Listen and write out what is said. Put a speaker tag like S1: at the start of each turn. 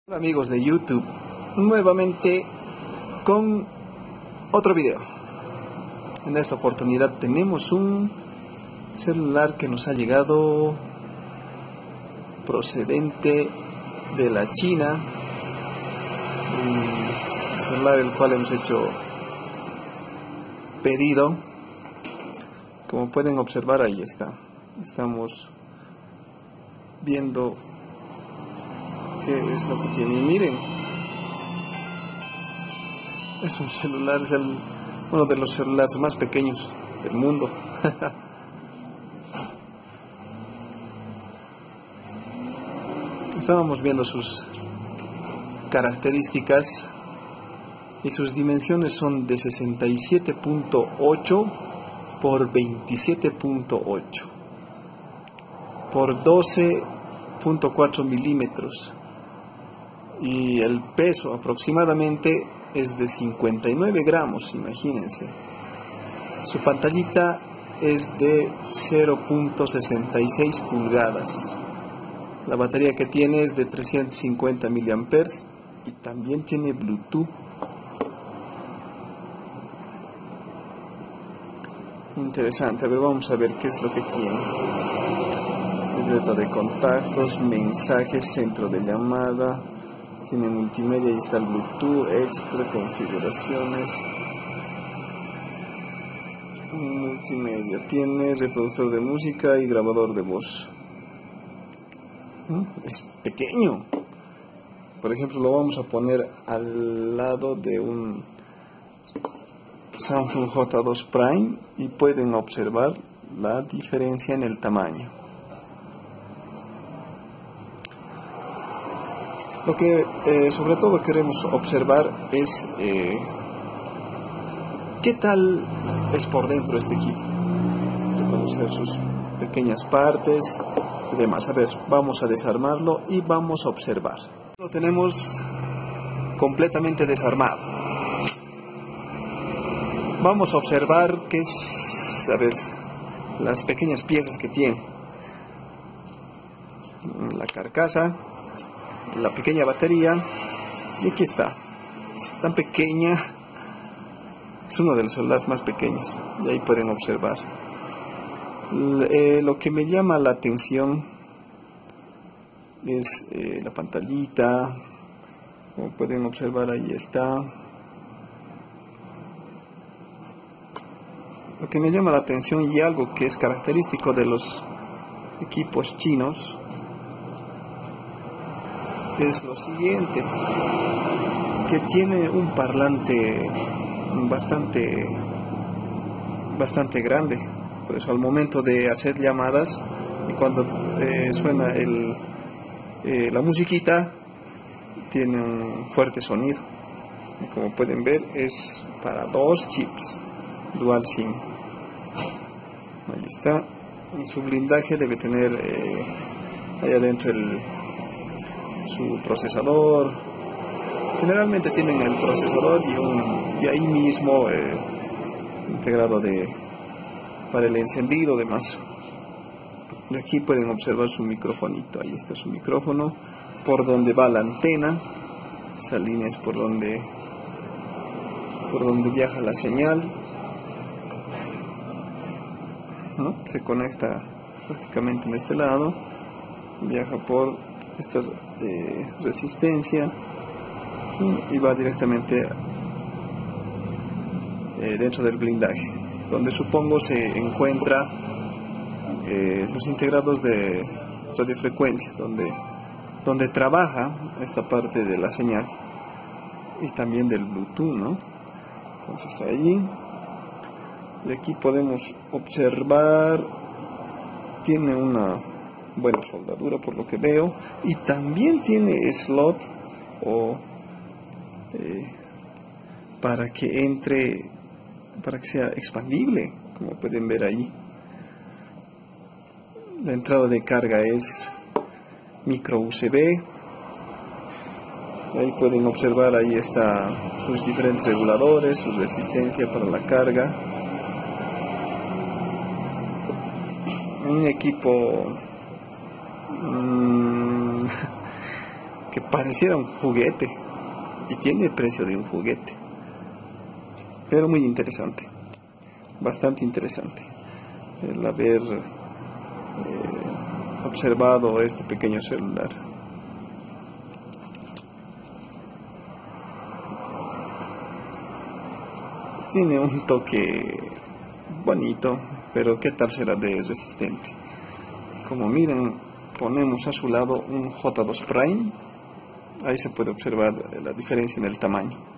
S1: Hola amigos de YouTube, nuevamente con otro video. En esta oportunidad tenemos un celular que nos ha llegado procedente de la China, un celular el cual hemos hecho pedido. Como pueden observar, ahí está, estamos viendo qué es lo que tiene. Miren, es un celular, es uno de los celulares más pequeños del mundo. Estábamos viendo sus características y sus dimensiones son de 67.8 por 27.8 por 12.4 milímetros. Y el peso aproximadamente es de 59 gramos, imagínense. Su pantallita es de 0.66 pulgadas. La batería que tiene es de 350 miliamperes y también tiene Bluetooth. Interesante. A ver, vamos a ver qué es lo que tiene. Libreta de contactos, mensajes, centro de llamada. Tiene multimedia, ahí está el Bluetooth, extra, configuraciones. Multimedia, tiene reproductor de música y grabador de voz. Es pequeño. Por ejemplo, lo vamos a poner al lado de un Samsung J2 Prime y pueden observar la diferencia en el tamaño. Lo que sobre todo queremos observar es qué tal es por dentro este equipo, reconocer sus pequeñas partes y demás. A ver, vamos a desarmarlo y vamos a observar. Lo tenemos completamente desarmado. Vamos a observar qué es, a ver, las pequeñas piezas que tiene. La carcasa, la pequeña batería, y aquí está. Es tan pequeña, es uno de los celulares más pequeños, y ahí pueden observar. Lo que me llama la atención es la pantallita. Como pueden observar, ahí está. Lo que me llama la atención y algo que es característico de los equipos chinos es lo siguiente, que tiene un parlante bastante grande. Por eso al momento de hacer llamadas y cuando suena la musiquita, tiene un fuerte sonido. Y como pueden ver, es para dos chips Dual SIM. Ahí está. En su blindaje debe tener ahí adentro su procesador. Generalmente tienen el procesador y ahí mismo integrado para el encendido, demás. De aquí pueden observar su microfonito. Ahí está su micrófono, por donde va la antena. Esa línea es por donde viaja la señal, ¿no? Se conecta prácticamente en este lado, viaja por esta resistencia y va directamente dentro del blindaje, donde supongo se encuentra los integrados de radiofrecuencia, donde trabaja esta parte de la señal y también del Bluetooth, ¿no? Entonces ahí, y aquí podemos observar, tiene una buena soldadura por lo que veo, y también tiene slot para que entre, para que sea expandible, como pueden ver ahí. La entrada de carga es micro USB. Ahí pueden observar, ahí está sus diferentes reguladores, su resistencia para la carga. Un equipo que pareciera un juguete y tiene el precio de un juguete, pero muy interesante, bastante interesante el haber observado este pequeño celular. Tiene un toque bonito, pero ¿qué tal será de resistente? Como miren, ponemos a su lado un J2 Prime. Ahí se puede observar la diferencia en el tamaño.